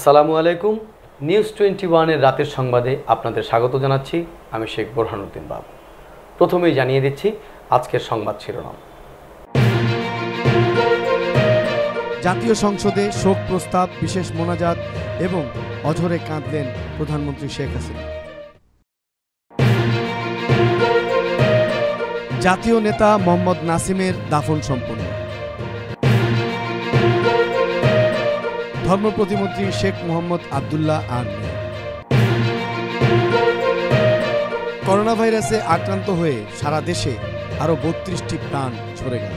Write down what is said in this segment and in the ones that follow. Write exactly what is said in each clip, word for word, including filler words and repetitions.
আসসালামু আলাইকুম। News twenty ওয়ানের রাতের সংবাদে আপনাদের স্বাগত জানাচ্ছি। আমি শেখ বোরহানুদ্দিন বাবু। প্রথমেই জানিয়ে দিচ্ছি আজকের সংবাদ শিরোনাম। জাতীয় সংসদে শোক প্রস্তাব, বিশেষ মোনাজাত এবং অঝরে কাঁদলেন প্রধানমন্ত্রী শেখ হাসিনা। জাতীয় নেতা মোহাম্মদ নাসিমের দাফন সম্পন্ন। ধর্ম প্রতিমন্ত্রী শেখ মোহাম্মদ আবদুল্লাহ আর নেই। করোনা ভাইরাসে আক্রান্ত হয়ে সারা দেশে আরও বত্রিশটি প্রাণ ঝরে গেল।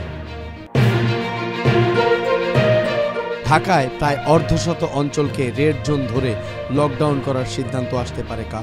ঢাকায় প্রায় অর্ধশত অঞ্চলকে রেড জোন ধরে লকডাউন করার সিদ্ধান্ত আসতে পারে কাল।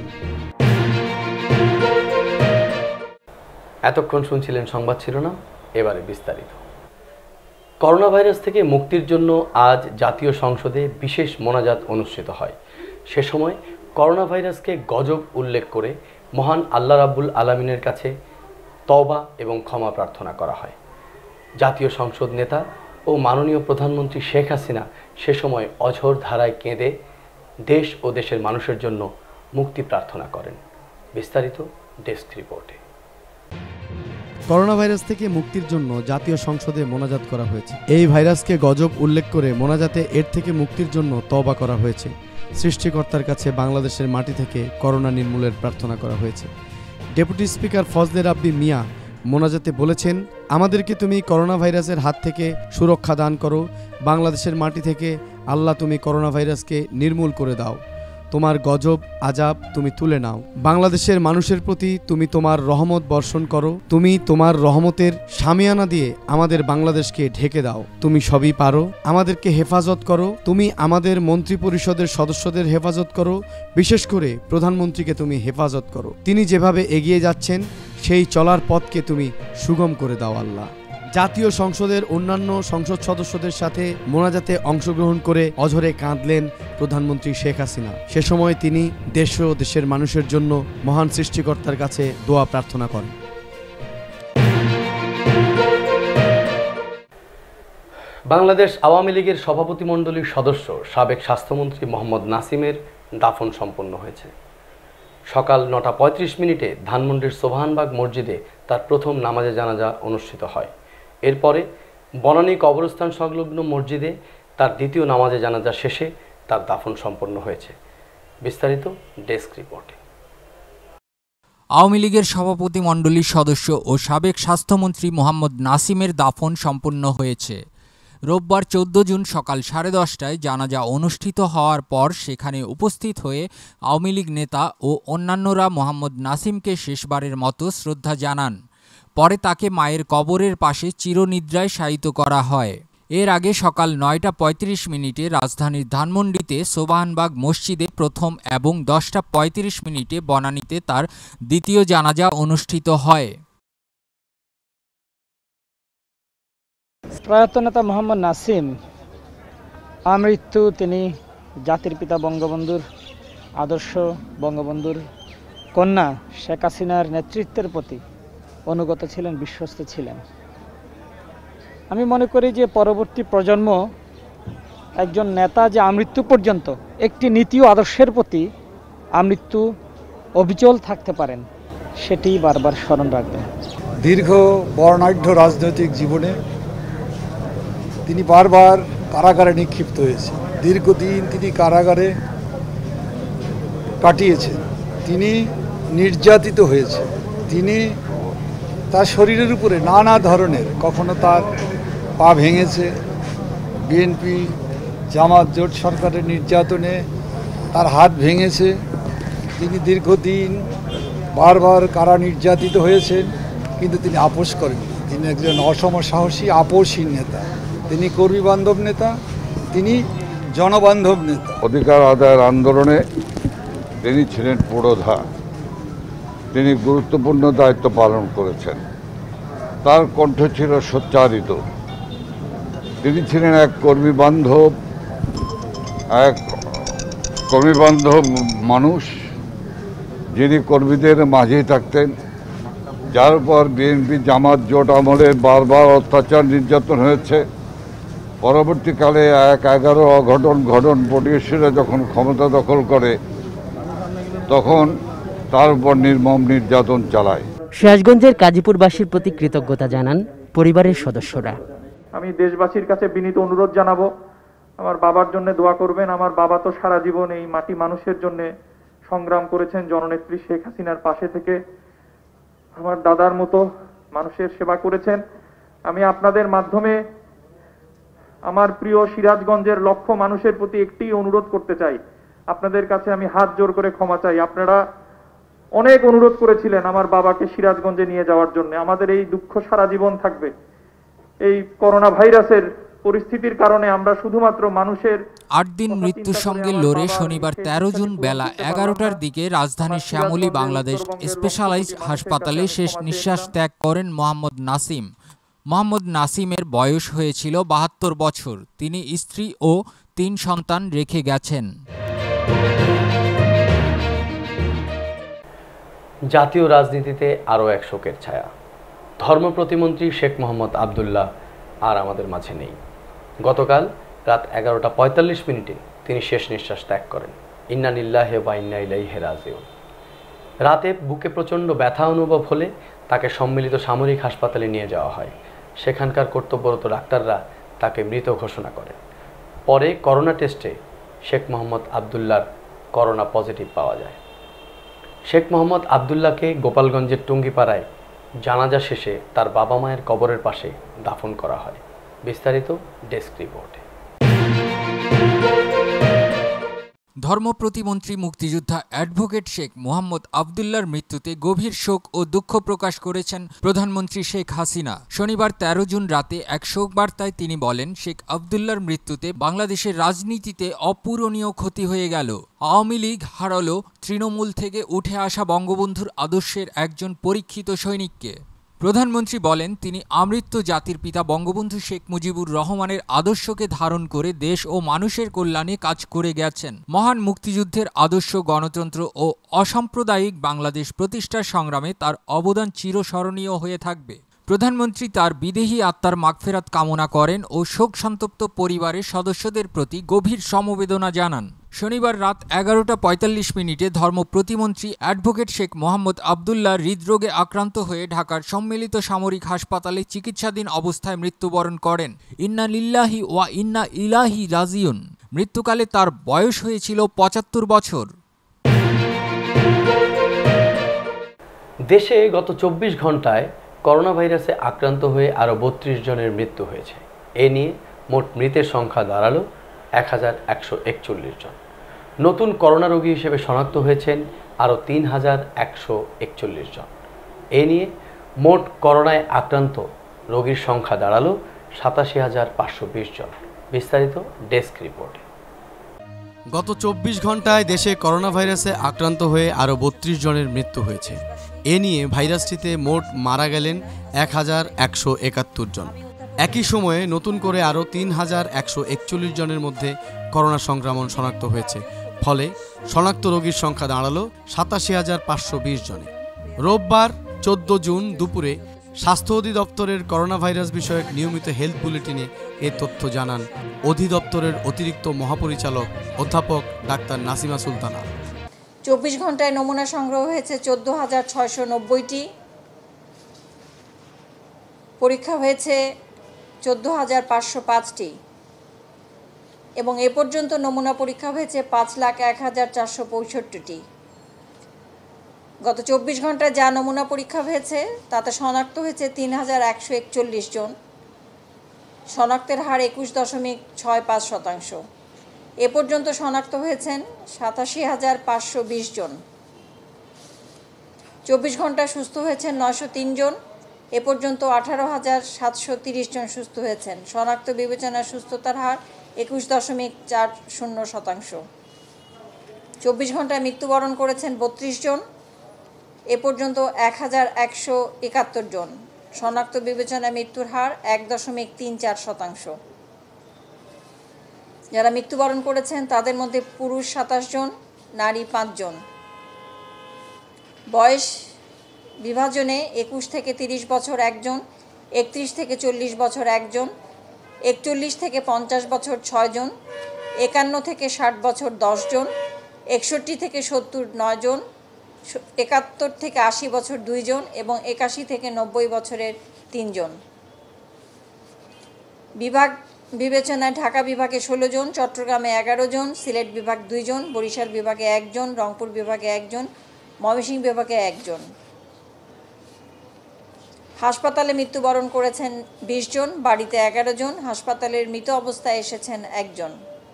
এতক্ষণ শুনছিলেন সংবাদ শিরোনাম, এবারে বিস্তারিত। করোনা ভাইরাস থেকে মুক্তির জন্য আজ জাতীয় সংসদে বিশেষ মোনাজাত অনুষ্ঠিত হয়। সে সময় করোনা ভাইরাসকে গজব উল্লেখ করে মহান আল্লাহ রাব্বুল আলামিনের কাছে তওবা এবং ক্ষমা প্রার্থনা করা হয়। জাতীয় সংসদ নেতা ও মাননীয় প্রধানমন্ত্রী শেখ হাসিনা সে সময় অঝোর ধারায় কেঁদে দেশ ও দেশের মানুষের জন্য মুক্তি প্রার্থনা করেন। বিস্তারিত ডেস্ক রিপোর্টে। করোনা ভাইরাস থেকে মুক্তির জন্য জাতীয় সংসদে মোনাজাত করা হয়েছে। এই ভাইরাসকে গজব উল্লেখ করে মোনাজাতে এর থেকে মুক্তির জন্য তওবা করা হয়েছে। সৃষ্টিকর্তার কাছে বাংলাদেশের মাটি থেকে করোনা নির্মূলের প্রার্থনা করা হয়েছে। ডেপুটি স্পিকার ফজলে রাব্বি মিয়া মোনাজাতে বলেছেন, আমাদেরকে তুমি করোনা ভাইরাসের হাত থেকে সুরক্ষা দান করো। বাংলাদেশের মাটি থেকে আল্লাহ তুমি করোনা ভাইরাসকে নির্মূল করে দাও। তোমার গজব আজাব তুমি তুলে নাও। বাংলাদেশের মানুষের প্রতি তুমি তোমার রহমত বর্ষণ করো। তুমি তোমার রহমতের শামিয়ানা দিয়ে আমাদের বাংলাদেশকে ঢেকে দাও। তুমি সবই পারো, আমাদেরকে হেফাজত করো। তুমি আমাদের মন্ত্রী পরিষদের সদস্যদের হেফাজত করো। বিশেষ করে প্রধানমন্ত্রীকে তুমি হেফাজত করো। তিনি যেভাবে এগিয়ে যাচ্ছেন সেই চলার পথকে তুমি সুগম করে দাও আল্লাহ। জাতীয় সংসদের অন্যান্য সংসদ সদস্যদের সাথে মোনাজাতে অংশগ্রহণ করে অঝরে কাঁদলেন প্রধানমন্ত্রী শেখ হাসিনা। সে সময় তিনি দেশ ও দেশের মানুষের জন্য মহান সৃষ্টিকর্তার কাছে দোয়া প্রার্থনা করেন। বাংলাদেশ আওয়ামী লীগের সভাপতিমণ্ডলীর সদস্য সাবেক স্বাস্থ্যমন্ত্রী মোহাম্মদ নাসিমের দাফন সম্পন্ন হয়েছে। সকাল নটা পঁয়ত্রিশ মিনিটে ধানমন্ডির সোবহানবাগ মসজিদে তার প্রথম নামাজে জানাজা অনুষ্ঠিত হয়। এরপরে বনানী কবরস্থান সংলগ্ন মসজিদে তার দ্বিতীয় নামাজে জানাজা শেষে তার দাফন সম্পন্ন হয়েছে। বিস্তারিত ডেস্ক রিপোর্টে। আওয়ামী লীগের সভাপতিমণ্ডলীর সদস্য ও সাবেক স্বাস্থ্যমন্ত্রী মোহাম্মদ নাসিমের দাফন সম্পন্ন হয়েছে। রোববার চোদ্দ জুন সকাল সাড়ে দশটায় জানাজা অনুষ্ঠিত হওয়ার পর সেখানে উপস্থিত হয়ে আওয়ামী লীগ নেতা ও অন্যান্যরা মোহাম্মদ নাসিমকে শেষবারের মতো শ্রদ্ধা জানান। পরে তাকে মায়ের কবরের পাশে চিরনিদ্রায় শায়িত করা হয়। এর আগে সকাল নয়টা পঁয়ত্রিশ মিনিটে রাজধানীর ধানমন্ডিতে সোবহানবাগ মসজিদে প্রথম এবং দশটা পঁয়ত্রিশ মিনিটে বনানীতে তার দ্বিতীয় জানাজা অনুষ্ঠিত হয়। প্রয়াত নেতা মোহাম্মদ নাসিম আমৃত্যু তিনি জাতির পিতা বঙ্গবন্ধুর আদর্শ, বঙ্গবন্ধুর কন্যা শেখ হাসিনার নেতৃত্বের প্রতি অনুগত ছিলেন, বিশ্বস্ত ছিলেন। আমি মনে করি যে পরবর্তী প্রজন্ম একজন নেতা যে আমৃত্যু পর্যন্ত একটি নীতি ও আদর্শের প্রতি আমৃত্যু অবিচল থাকতে পারেন, সেটি বারবার স্মরণ রাখবেন। দীর্ঘ বর্ণাঢ্য রাজনৈতিক জীবনে তিনি বারবার কারাগারে নিক্ষিপ্ত হয়েছে। দীর্ঘদিন তিনি কারাগারে কাটিয়েছেন। তিনি নির্যাতিত হয়েছে। তিনি তার শরীরের উপরে নানা ধরনের, কখনো তার পা ভেঙেছে, বিএনপি জামাত জোট সরকারের নির্যাতনে তার হাত ভেঙেছে। তিনি দীর্ঘদিন বারবার কারা নির্যাতিত হয়েছেন, কিন্তু তিনি আপোষ করেননি। তিনি একজন অসম সাহসী আপোষহীন নেতা। তিনি কর্মী বান্ধব নেতা, তিনি জনবান্ধব নেতা। অধিকার আদায়ের আন্দোলনে তিনি ছিলেন পুরোধা। তিনি গুরুত্বপূর্ণ দায়িত্ব পালন করেছেন। তার কণ্ঠ ছিল সোচ্চারিত। তিনি ছিলেন এক কর্মী বান্ধব এক কর্মী বান্ধব মানুষ, যিনি কর্মীদের মাঝেই থাকতেন। যার উপর বিএনপি জামাত জোট আমলে বারবার অত্যাচার নির্যাতন হয়েছে, পরবর্তীকালে এক এগারো অঘটন ঘটন পটিয়েশরা যখন ক্ষমতা দখল করে তখন তার উপর নির্মম নির্যাতন চালায়। সিরাজগঞ্জের কাজীপুরবাসীর প্রতি কৃতজ্ঞতা জানান পরিবারের সদস্যরা। আমি দেশবাসীর কাছে বিনীত অনুরোধ জানাবো, আমার বাবার জন্য দোয়া করবেন। আমার বাবা তো সারা জীবন এই মাটি মানুষের জন্য সংগ্রাম করেছেন, জননেত্রী শেখ হাসিনার পাশে থেকে আমার দাদার মতো মানুষের সেবা করেছেন। আমি আপনাদের মাধ্যমে আমার প্রিয় সিরাজগঞ্জের লক্ষ মানুষের প্রতি একটি অনুরোধ করতে চাই, আপনাদের কাছে আমি হাত জোর করে ক্ষমা চাই। আপনারা অনেক অনুরোধ করেছিলেন আমার বাবাকে সিরাজগঞ্জে নিয়ে যাওয়ার জন্য। আমাদের এই দুঃখ সারা জীবন থাকবে। এই করোনা ভাইরাসের পরিস্থিতির কারণে আমরা শুধুমাত্র মানুষের আট দিন মৃত্যুর সঙ্গে লড়ে শনিবার তেরো জুন বেলা এগারোটার দিকে রাজধানীর শ্যামলী বাংলাদেশ স্পেশালাইজড হাসপাতালে শেষ নিঃশ্বাস ত্যাগ করেন মোহাম্মদ নাসিম। মোহাম্মদ নাসিমের বয়স হয়েছিল বাহাত্তর বছর। তিনি স্ত্রী ও তিন সন্তান রেখে গেছেন। জাতীয় রাজনীতিতে আরও এক শোকের ছায়া। ধর্ম প্রতিমন্ত্রী শেখ মোহাম্মদ আবদুল্লাহ আর আমাদের মাঝে নেই। গতকাল রাত এগারোটা পঁয়তাল্লিশ মিনিটে তিনি শেষ নিঃশ্বাস ত্যাগ করেন। ইন্না লিল্লাহি ওয়া ইন্না ইলাইহি রাজিউন। রাতে বুকে প্রচণ্ড ব্যথা অনুভব হলে তাকে সম্মিলিত সামরিক হাসপাতালে নিয়ে যাওয়া হয়। সেখানকার কর্তব্যরত ডাক্তাররা তাকে মৃত ঘোষণা করেন। পরে করোনা টেস্টে শেখ মোহাম্মদ আবদুল্লাহর করোনা পজিটিভ পাওয়া যায়। শেখ মোহাম্মদ আবদুল্লাহকে গোপালগঞ্জের টুঙ্গিপাড়ায় জানাজা শেষে তার বাবা মায়ের কবরের পাশে দাফন করা হয়। বিস্তারিত ডেস্ক রিপোর্টে। ধর্ম প্রতিমন্ত্রী মুক্তিযোদ্ধা অ্যাডভোকেট শেখ মোহাম্মদ আবদুল্লাহর মৃত্যুতে গভীর শোক ও দুঃখ প্রকাশ করেছেন প্রধানমন্ত্রী শেখ হাসিনা। শনিবার তেরো জুন রাতে এক শোক বার্তায় তিনি বলেন, শেখ আবদুল্লাহর মৃত্যুতে বাংলাদেশের রাজনীতিতে অপূরণীয় ক্ষতি হয়ে গেল। আওয়ামী লীগ হারালো তৃণমূল থেকে উঠে আসা বঙ্গবন্ধুর আদর্শের একজন পরীক্ষিত সৈনিককে। প্রধানমন্ত্রী বলেন, তিনি আমৃত্যু জাতির পিতা বঙ্গবন্ধু শেখ মুজিবুর রহমানের আদর্শকে ধারণ করে দেশ ও মানুষের কল্যাণে কাজ করে গেছেন। মহান মুক্তিযুদ্ধের আদর্শ, গণতন্ত্র ও অসাম্প্রদায়িক বাংলাদেশ প্রতিষ্ঠার সংগ্রামে তার অবদান চিরস্মরণীয় হয়ে থাকবে। প্রধানমন্ত্রী তার বিদেহী আত্মার মাগফিরাত কামনা করেন ও শোক সন্তপ্ত পরিবারের সদস্যদের প্রতি গভীর সমবেদনা জানান। শনিবার রাত এগারোটা পঁয়তাল্লিশ মিনিটে ধর্ম প্রতিমন্ত্রী অ্যাডভোকেট শেখ মোহাম্মদ আবদুল্লাহ হৃদরোগে আক্রান্ত হয়ে ঢাকার সম্মিলিত সামরিক হাসপাতালে চিকিৎসাধীন অবস্থায় মৃত্যুবরণ করেন। ইন্না লিল্লাহি ওয়া ইন্না ইলাইহি রাজিউন। মৃত্যুকালে তার বয়স হয়েছিল পঁচাত্তর বছর। দেশে গত চব্বিশ ঘন্টায় করোনা ভাইরাসে আক্রান্ত হয়ে আরও বত্রিশ জনের মৃত্যু হয়েছে। এ নিয়ে মোট মৃতের সংখ্যা দাঁড়ালো এক হাজার একশো একচল্লিশ জন। নতুন করোনা রোগী হিসেবে শনাক্ত হয়েছেন আরও তিন হাজার একশো একচল্লিশ জন। এ নিয়ে মোট করোনায় আক্রান্ত রোগীর সংখ্যা দাঁড়ালো সাতাশি হাজার পাঁচশো বিশ জন। বিস্তারিত ডেস্ক রিপোর্টে। গত চব্বিশ ঘন্টায় দেশে করোনা ভাইরাসে আক্রান্ত হয়ে আরও বত্রিশ জনের মৃত্যু হয়েছে। এ নিয়ে ভাইরাসটিতে মোট মারা গেলেন এক হাজার একশো একাত্তর জন। একই সময়ে নতুন করে আরও তিন হাজার একশো একচল্লিশ জনের মধ্যে করোনা সংক্রমণ শনাক্ত হয়েছে। ফলে শনাক্ত রোগীর সংখ্যা দাঁড়ালো সাতাশি হাজার পাঁচশো বিশ জনে। রোববার চোদ্দ জুন দুপুরে স্বাস্থ্য অধিদপ্তরের করোনা ভাইরাস বিষয়ক নিয়মিত হেলথ বুলেটিনে এ তথ্য জানান অধিদপ্তরের অতিরিক্ত মহাপরিচালক অধ্যাপক ডাক্তার নাসিমা সুলতানা। চব্বিশ ঘন্টায় নমুনা সংগ্রহ হয়েছে চোদ্দ হাজার ছয়শো নব্বইটি। পরীক্ষা হয়েছে চোদ্দ হাজার পাঁচশো পাঁচটি এবং এ পর্যন্ত নমুনা পরীক্ষা হয়েছে পাঁচ লাখ এক হাজার চারশো পঁয়ষট্টিটি। গত চব্বিশ ঘন্টায় যা নমুনা পরীক্ষা হয়েছে তাতে শনাক্ত হয়েছে তিন হাজার একশো একচল্লিশ জন। শনাক্তের হার একুশ দশমিক ছয় পাঁচ শতাংশ। এ পর্যন্ত শনাক্ত হয়েছেন সাতাশি হাজার পাঁচশো বিশ জন। চব্বিশ ঘন্টায় সুস্থ হয়েছেন নয়শো তিন জন। এ পর্যন্ত আঠারো হাজার সাতশো তিরিশ জন সুস্থ হয়েছেন। শনাক্ত বিবেচনায় সুস্থতার হার একুশ দশমিক চার শূন্য শতাংশ। চব্বিশ ঘন্টায় মৃত্যুবরণ করেছেন বত্রিশ জন। এ পর্যন্ত এক হাজার একশো একাত্তর জন। শনাক্ত বিবেচনায় মৃত্যুর হার এক দশমিক তিন চার শতাংশ। যারা মৃত্যুবরণ করেছেন তাদের মধ্যে পুরুষ সাতাশ জন, নারী পাঁচ জন। বয়স বিভাজনে একুশ থেকে তিরিশ বছর একজন, একত্রিশ থেকে চল্লিশ বছর একজন, একচল্লিশ থেকে পঞ্চাশ বছর ছয় জন, একান্ন থেকে ষাট বছর দশ জন, একষট্টি থেকে সত্তর নয় জন, একাত্তর থেকে আশি বছর দুই জন এবং একাশি থেকে নব্বই বছরের তিন জন। বিভাগ বিবেচনায় ঢাকা বিভাগে ষোলো জন, চট্টগ্রামে এগারো জন, সিলেট বিভাগ দুই জন, বরিশাল বিভাগে একজন, রংপুর বিভাগে একজন, ময়মনসিংহ বিভাগে একজন। হাসপাতালে মৃত্যুবরণ করেছেন বিশ জন, বাড়িতে এগারো জন, হাসপাতালের মৃত অবস্থায় এসেছেন একজন।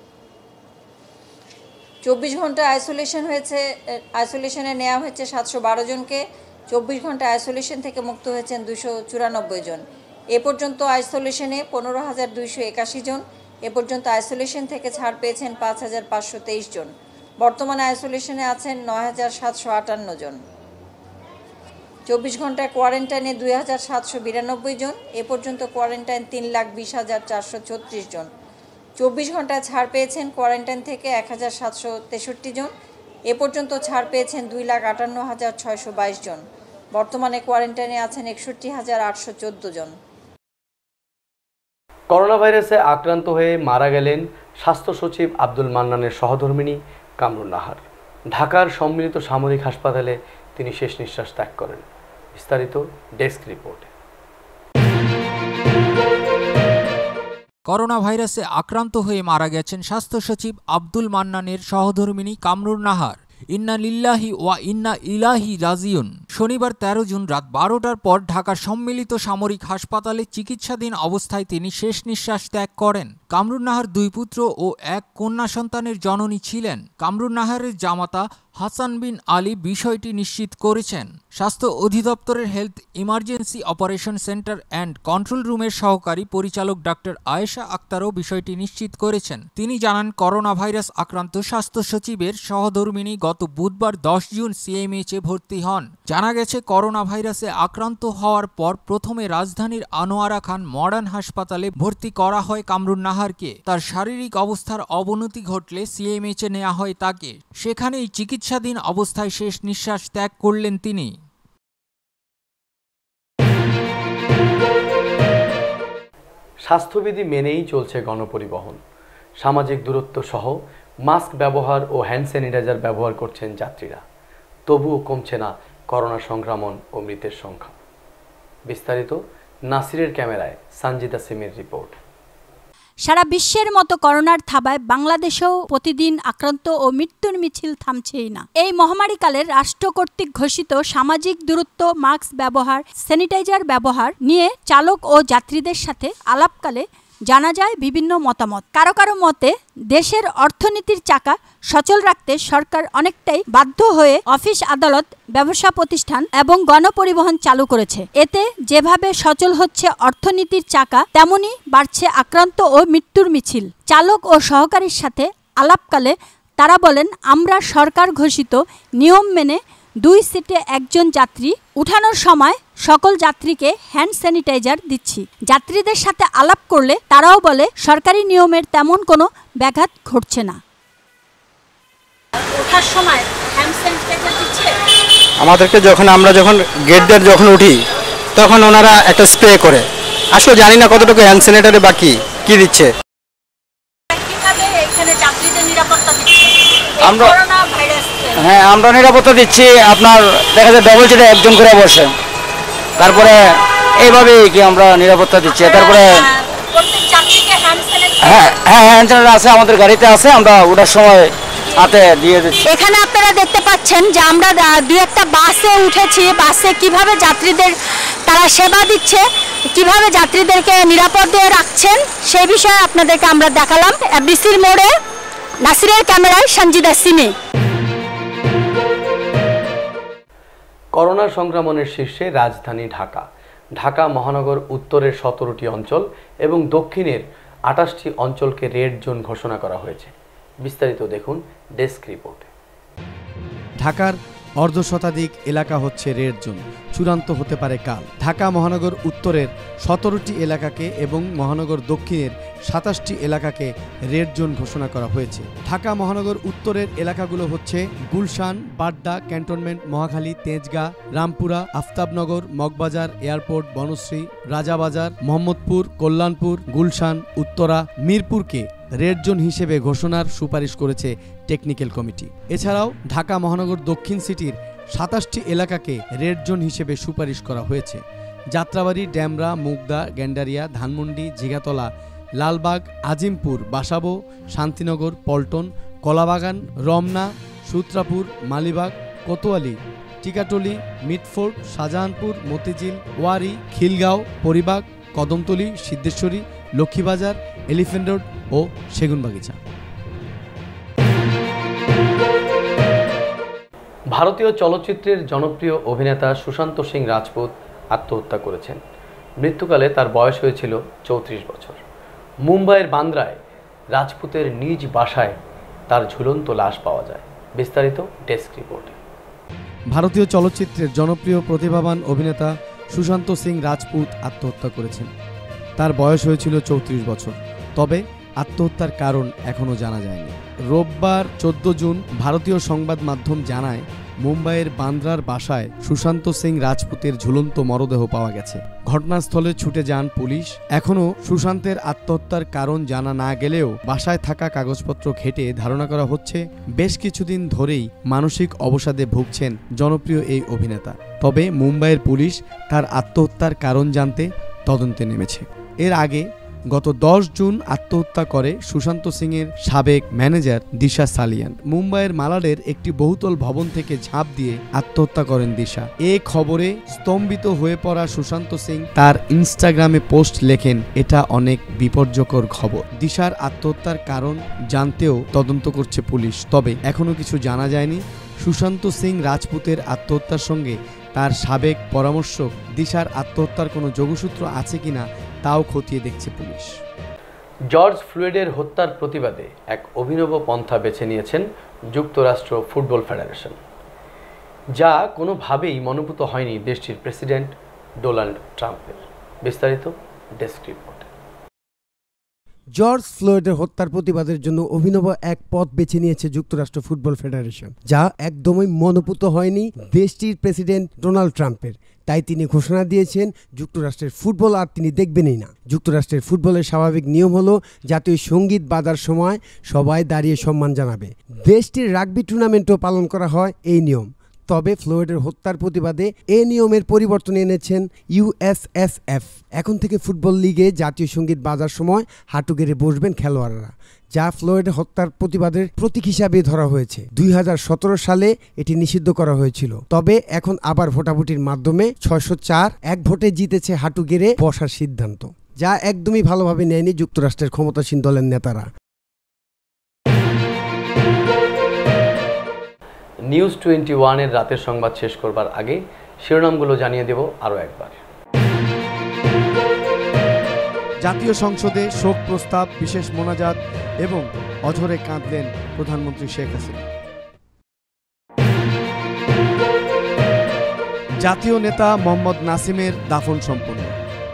চব্বিশ ঘন্টা আইসোলেশন হয়েছে আইসোলেশনে নেওয়া হয়েছে সাতশো বারো জনকে, চব্বিশ ঘন্টা আইসোলেশন থেকে মুক্ত হয়েছেন দুশো চুরানব্বই জন। এ পর্যন্ত আইসোলেশনে পনেরো হাজার দুইশো একাশি জন, এ পর্যন্ত আইসোলেশন থেকে ছাড় পেয়েছেন পাঁচ হাজার পাঁচশো তেইশ জন। বর্তমানে আইসোলেশনে আছেন নয় হাজার সাতশো আটান্ন জন। চব্বিশ ঘন্টায় কোয়ারেন্টাইনে দুই হাজার সাতশো বিরানব্বই জন, এ পর্যন্ত কোয়ারেন্টাইন তিন লাখ বিশ হাজার চারশো ছত্রিশ জন। চব্বিশ ঘন্টায় ছাড় পেয়েছেন কোয়ারেন্টাইন থেকে এক হাজার সাতশো তেষট্টি জন, এ পর্যন্ত ছাড় পেয়েছেন দুই লাখ আটান্ন হাজার ছয়শো বাইশ জন। বর্তমানে কোয়ারেন্টাইনে আছেন একষট্টি হাজার আটশো চোদ্দো জন। করোনা ভাইরাসে আক্রান্ত হয়ে মারা গেলেন স্বাস্থ্য সচিব আব্দুল মান্নানের সহধর্মিণী কামরুন নাহার। ঢাকার সম্মিলিত সামরিক হাসপাতালে তিনি শেষ নিঃশ্বাস ত্যাগ করেন। বিস্তারিত ডেস্ক রিপোর্ট। করোনা ভাইরাসে আক্রান্ত হয়ে মারা গেছেন স্বাস্থ্য সচিব আব্দুল মান্নানের সহধর্মিণী কামরুন নাহার। ইন্না লিল্লাহি ওয়া ইন্না ইলাহি রাজিউন। শনিবার তেরো জুন রাত বারোটার পর ঢাকার সম্মিলিত সামরিক হাসপাতালে চিকিৎসাধীন অবস্থায় তিনি শেষ নিঃশ্বাস ত্যাগ করেন। কামরুন নাহার দুই পুত্র ও এক কন্যা সন্তানের জননী ছিলেন। কামরুন নাহারের জামাতা হাসান বিন আলী বিষয়টি নিশ্চিত করেছেন। স্বাস্থ্য অধিদপ্তরের health emergency operation centre and control রুমের সহকারী পরিচালক ডাক্তার আয়েশা আক্তারও বিষয়টি নিশ্চিত করেছেন। তিনি জানান, করোনা ভাইরাস আক্রান্ত স্বাস্থ্য সচিবের সহধর্মিণী গত বুধবার দশ জুন সিএমএইচে ভর্তি হন। জানা গেছে, করোনা ভাইরাসে আক্রান্ত হওয়ার পর প্রথমে রাজধানীর আনোয়ারা খান মডার্ন হাসপাতালে ভর্তি করা হয় কামরুন নাহারকে। তার শারীরিক অবস্থার অবনতি ঘটলে সিএমএইচে নেওয়া হয় তাকে। সেখানেই চিকিৎসাধীন অবস্থায় শেষ নিঃশ্বাস ত্যাগ করলেন তিনি। স্বাস্থ্যবিধি মেনেই চলছে গণপরিবহন। সামাজিক দূরত্ব সহ মাস্ক ব্যবহার ও হ্যান্ড স্যানিটাইজার ব্যবহার করছেন যাত্রীরা। তবুও কমছে না করোনা সংক্রমণ ও মৃতের সংখ্যা। বিস্তারিত নাসিরের ক্যামেরায় সঞ্জিতা সিমের রিপোর্ট। সারা বিশ্বের মতো করোনার থাবায় বাংলাদেশেও প্রতিদিন আক্রান্ত ও মৃত্যুর মিছিল থামছেই না। এই মহামারীকালে রাষ্ট্র কর্তৃক ঘোষিত সামাজিক দূরত্ব, মাস্ক ব্যবহার, স্যানিটাইজার ব্যবহার নিয়ে চালক ও যাত্রীদের সাথে আলাপকালে জানা যায় বিভিন্ন মতামত। কারো কারো মতে দেশের অর্থনীতির চাকা সচল রাখতে সরকার অনেকটাই বাধ্য হয়ে অফিস, আদালত, ব্যবসা প্রতিষ্ঠান এবং গণপরিবহন চালু করেছে। এতে যেভাবে সচল হচ্ছে অর্থনীতির চাকা, তেমনি বাড়ছে আক্রান্ত ও মৃত্যুর মিছিল। চালক ও সহকারীর সাথে আলাপকালে তারা বলেন, আমরা সরকার ঘোষিত নিয়ম মেনে দুই সিটে একজন যাত্রী উঠানোর সময় সকল যাত্রীকে হ্যান্ড স্যানিটাইজার দিচ্ছি। যাত্রীদের সাথে আলাপ করলে তারাও বলে সরকারি নিয়মের তেমন কোনো ব্যাঘাত ঘটছে না। ওঠার সময় হ্যান্ড স্যানিটাইজার দিচ্ছে আমাদেরকে। যখন আমরা যখন গেট দিয়ে যখন উঠি তখন ওনারা একটা স্প্রে করে, আসলে জানি না কতটুকু হ্যান্ড স্যানিটাইজার বাকি কি দিচ্ছে। কিভাবে এখানে যাত্রীদের নিরাপত্তা দিচ্ছে আমরা? করোনা ভাইরাস হ্যাঁ, আমরা নিরাপত্তা দিচ্ছি। আপনার দেখা যায় ডবল সিটে একজন করে বসে, তারপরে এইভাবে কি আমরা নিরাপত্তা দিচ্ছি। তারপরে হ্যাঁ হ্যাঁ হ্যান্ড স্যানিটাইজার আছে, আমাদের গাড়িতে আছে, আমরা ওঠার সময় হাতে দিয়ে দিচ্ছি। এখানে আপনারা দেখতে পাচ্ছেন যে আমরা দুই একটা বাসে উঠেছি। বাসে কিভাবে যাত্রীদের তারা সেবা দিচ্ছে, কিভাবে যাত্রীদেরকে নিরাপদে রাখছেন, সেই বিষয়ে আপনাদেরকে আমরা দেখালাম। এফডিসির মোড়ে নাসিরের ক্যামেরায় সঞ্জিদা সিমি। করোনা সংক্রমণের শীর্ষে রাজধানী ঢাকা। ঢাকা মহানগর উত্তরের সতেরোটি অঞ্চল এবং দক্ষিণের আটাশটি অঞ্চলকে রেড জোন ঘোষণা করা হয়েছে। বিস্তারিত দেখুন ডেস্ক রিপোর্টে। ঢাকার অর্ধশতাধিক এলাকা হচ্ছে রেড জোন। চূড়ান্ত হতে পারে কাল। ঢাকা মহানগর উত্তরের সতেরোটি এলাকাকে এবং মহানগর দক্ষিণের সাতাশটি এলাকাকে রেড জোন ঘোষণা করা হয়েছে। ঢাকা মহানগর উত্তরের এলাকাগুলো হচ্ছে গুলশান, বাড্ডা, ক্যান্টনমেন্ট, মহাখালী, তেজগাঁ, রামপুরা, আফতাবনগর, মগবাজার, এয়ারপোর্ট, বনশ্রী, রাজাবাজার, মোহাম্মদপুর, কল্যাণপুর, গুলশান, উত্তরা, মিরপুরকে রেড জোন হিসেবে ঘোষণার সুপারিশ করেছে টেকনিক্যাল কমিটি। এছাড়াও ঢাকা মহানগর দক্ষিণ সিটির সাতাশটি এলাকাকে রেড জোন হিসেবে সুপারিশ করা হয়েছে। Jatrabari, Demra, Mugda, Gendaria, Dhanmondi, Jhigatola, Lalbagh, Azimpur, Basabo, Shantinagar, Paltan, Kalabagan, Ramna, Sutrapur, Malibagh, Kotwali, Tikatuli, Mitford, Shahjahanpur, Motijheel, Wari, Khilgaon, Paribagh, Kadamtali, Siddheshwari, Lakshmibazar, elephant road ও সেগুনবাগিচা। ভারতীয় চলচ্চিত্রের জনপ্রিয় অভিনেতা সুশান্ত সিং রাজপুত আত্মহত্যা করেছেন। মৃত্যুকালে তার বয়স হয়েছিল চৌত্রিশ বছর। মুম্বাইয়ের বান্দ্রায় রাজপুতের নিজ বাসায় তার ঝুলন্ত লাশ পাওয়া যায়। বিস্তারিত ডেস্ক রিপোর্টে। ভারতীয় চলচ্চিত্রের জনপ্রিয় প্রতিভাবান অভিনেতা সুশান্ত সিং রাজপুত আত্মহত্যা করেছেন। তার বয়স হয়েছিল চৌত্রিশ বছর, তবে আত্মহত্যার কারণ এখনও জানা যায়নি। রোববার চোদ্দ জুন ভারতীয় সংবাদ মাধ্যম জানায়, মুম্বাইয়ের বান্দ্রার বাসায় সুশান্ত সিং রাজপুতের ঝুলন্ত মরদেহ পাওয়া গেছে। ঘটনাস্থলে ছুটে যান পুলিশ। এখনও সুশান্তের আত্মহত্যার কারণ জানা না গেলেও বাসায় থাকা কাগজপত্র ঘেঁটে ধারণা করা হচ্ছে বেশ কিছুদিন ধরেই মানসিক অবসাদে ভুগছেন জনপ্রিয় এই অভিনেতা। তবে মুম্বাইয়ের পুলিশ তার আত্মহত্যার কারণ জানতে তদন্তে নেমেছে। এর আগে গত দশ জুন আত্মহত্যা করে সুশান্ত সিংয়ের সাবেক ম্যানেজার দিশা সালিয়ান। মুম্বাইয়ের মালাডের একটি বহুতল ভবন থেকে ঝাঁপ দিয়ে আত্মহত্যা করেন দিশা। এ খবরে স্তম্ভিত হয়ে পড়া সুশান্ত সিং তার ইনস্টাগ্রামে পোস্ট লেখেন, এটা অনেক বিপর্যকর খবর। দিশার আত্মহত্যার কারণ জানতেও তদন্ত করছে পুলিশ, তবে এখনো কিছু জানা যায়নি। সুশান্ত সিং রাজপুতের আত্মহত্যার সঙ্গে তার সাবেক পরামর্শক দিশার আত্মহত্যার কোনো যোগসূত্র আছে কিনা তাও খতিয়ে দেখছে পুলিশ। জর্জ ফ্লয়েডের হত্যার প্রতিবাদে এক অভিনব পন্থা বেছে নিয়েছেন যুক্তরাষ্ট্র ফুটবল ফেডারেশন, যা কোনোভাবেই মনোভূত হয়নি দেশটির প্রেসিডেন্ট ডোনাল্ড ট্রাম্পের। বিস্তারিত ডেস্ক রিপোর্টে। জর্জ ফ্লয়েডের হত্যার প্রতিবাদের জন্য অভিনব এক পথ বেছে নিয়েছে যুক্তরাষ্ট্র ফুটবল ফেডারেশন, যা একদমই মনোভূত হয়নি দেশটির প্রেসিডেন্ট ডোনাল্ড ট্রাম্পের। তাই তিনি ঘোষণা দিয়েছেন যুক্তরাষ্ট্রের ফুটবল আর তিনি দেখবেনই না। যুক্তরাষ্ট্রের ফুটবলের স্বাভাবিক নিয়ম হলো জাতীয় সঙ্গীত বাজার সময় সবাই দাঁড়িয়ে সম্মান জানাবে। দেশটির রাগবি টুর্নামেন্টও পালন করা হয় এই নিয়ম। তবে ফ্লয়েডের হত্যার প্রতিবাদে এ নিয়মের পরিবর্তন এনেছেন ইউএসএসএফ। এখন থেকে ফুটবল লিগে জাতীয় সঙ্গীত বাজার সময় হাঁটু গেড়ে বসবেন খেলোয়াড়রা, যা ফ্লয়েডের হত্যার প্রতিবাদের প্রতীক হিসাবে ধরা হয়েছে। দুই হাজার সতেরো সালে এটি নিষিদ্ধ করা হয়েছিল, তবে এখন আবার ভোটাভুটির মাধ্যমে ছয়শো চার এক ভোটে জিতেছে হাঁটু গেড়ে বসার সিদ্ধান্ত, যা একদমই ভালোভাবে নেয়নি যুক্তরাষ্ট্রের ক্ষমতাসীন দলের নেতারা। নিউজ টোয়েন্টি ওয়ানের রাতের সংবাদ শেষ করবার আগে শিরোনামগুলো জানিয়ে দেব আরও একবার। জাতীয় সংসদে শোক প্রস্তাব, বিশেষ মোনাজাত এবং অঝরে কাঁদলেন প্রধানমন্ত্রী শেখ হাসিনা। জাতীয় নেতা মোহাম্মদ নাসিমের দাফন সম্পন্ন।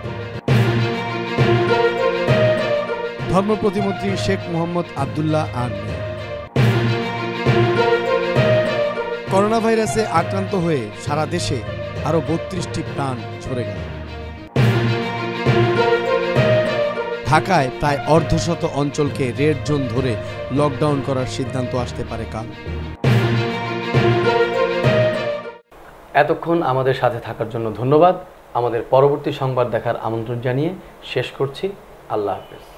ধর্ম প্রতিমন্ত্রী শেখ মোহাম্মদ আবদুল্লাহ আর নেই। করোনা ভাইরাসে আক্রান্ত হয়ে সারা দেশে আরো বত্রিশটি প্রাণ ঝরে গেল। ঢাকায় প্রায় অর্ধশত অঞ্চলকে রেড জোন ধরে লকডাউন করার সিদ্ধান্ত আসতে পারে কাল। এতক্ষণ আমাদের সাথে থাকার জন্য ধন্যবাদ। আমাদের পরবর্তী সংবাদ দেখার আমন্ত্রণ জানিয়ে শেষ করছি। আল্লাহ হাফেজ।